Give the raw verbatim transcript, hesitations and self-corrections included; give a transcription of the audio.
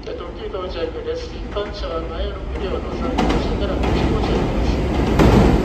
特急到着です。一般車は前ろく両のさん号車からはち号車です。